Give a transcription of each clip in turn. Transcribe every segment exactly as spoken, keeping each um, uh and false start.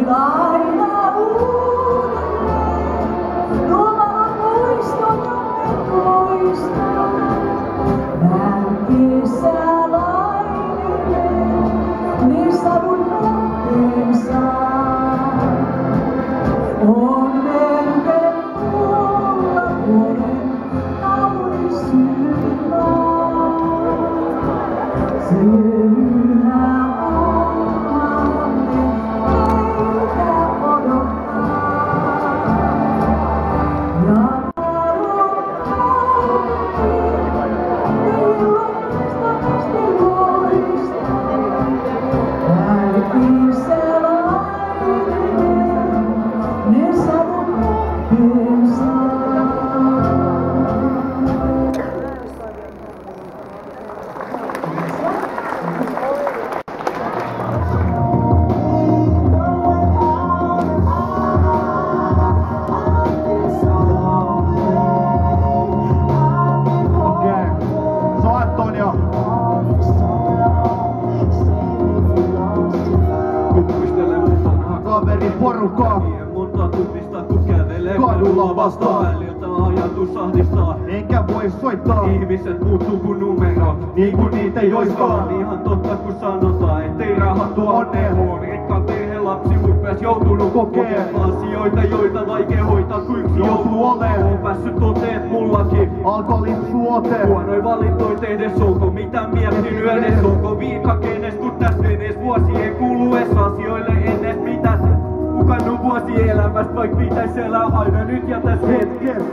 Enkä voi soittaa. Ihmiset muuttuu kun numero, niin kuin niitä ei oiskaan. Ihan totta kun sanotaan, ettei rahat tuo onneen. Rikkaan perheen lapsi, mut myös joutunut kokeen asioita, joita vaikea hoitaa, kun yksi joutuu oleen. Oon päässyt toteet mullakin alkoholin suote. Huonoin valintoi tehdessä, onko mitä miettinyt edes? Onko viikka kenes, kun tästä edes vuosien kuluessa asioille edes mitäs? Hukannut vuosi elämästä, vaik pitäis elää aina nyt ja tässä hetkessä.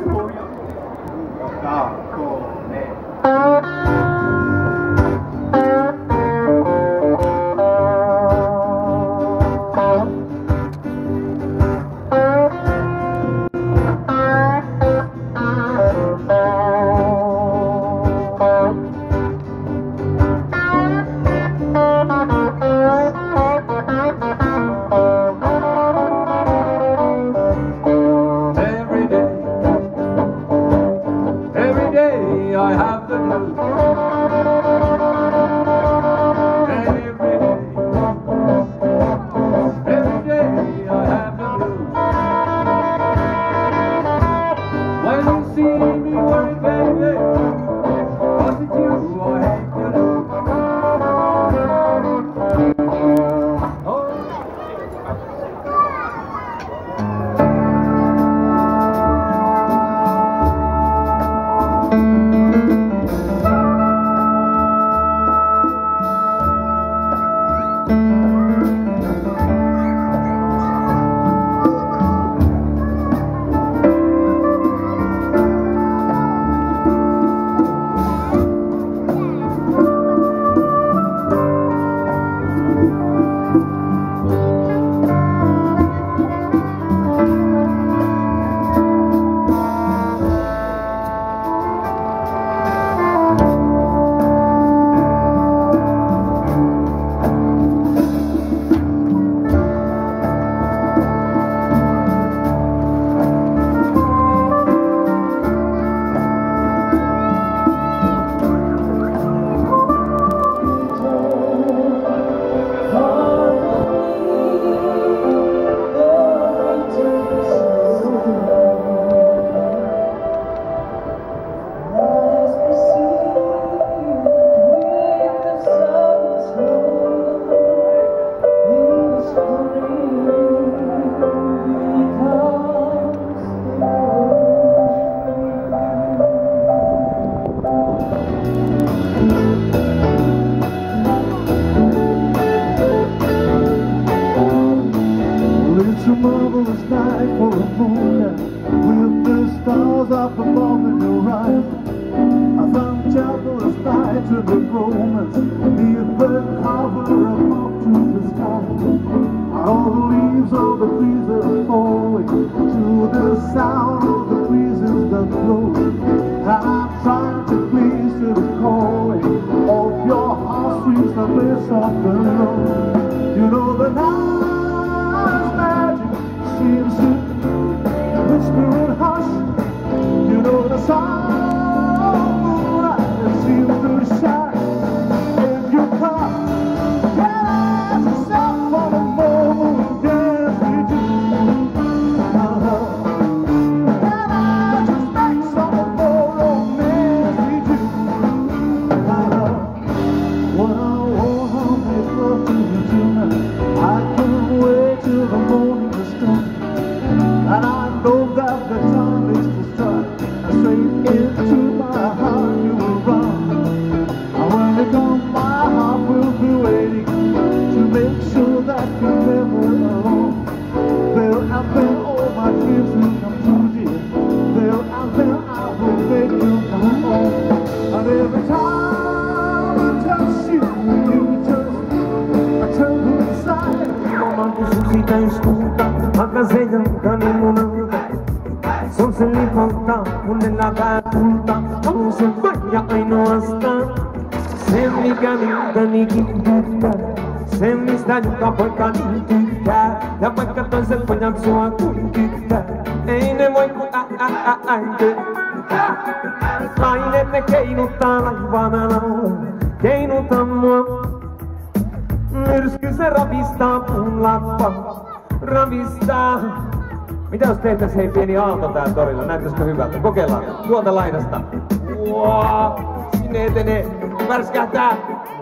Yes, yourself for the moment, yes. täys kuuta, vaikka se jankani munalta. Se on se lipalta, kun elävää tulta, on se vain ja ainoastaan. Se mikä miltäni kiintyttää, se mistä joka poika niin tykkää. Ja vaikka toiset pojat sua kuin tykkää, ei ne voi kun ä ä ä äity. Lainet ne keinuttaa laivana laulaa, keinuta mua. Myrsky se ravistaa puun lappa, ravistaa. Mitä jos tehtäis hei pieni aalto täällä torilla, näyttäisikö hyvältä? Kokeillaan, tuolta laidasta. Wow, sinne etenee, värskähtää.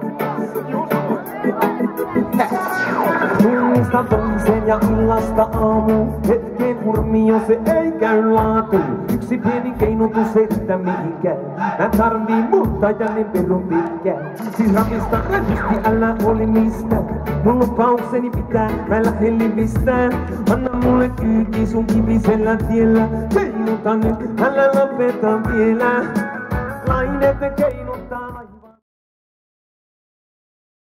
Tunnista toisen ja illasta aamuun, hetken hurmio se ei käy laatuun. Yksi pieni keinutus että mihinkään, mä tarvii muuta ja niin perun pitkään. Siis rapista rätysti älä oli mistään, mun lupaukseni pitää, mä lähden livistään. Anna mulle kyyti sun kivisellä tiellä, keinuta nyt, älä lopeta vielä. Lainet keinu.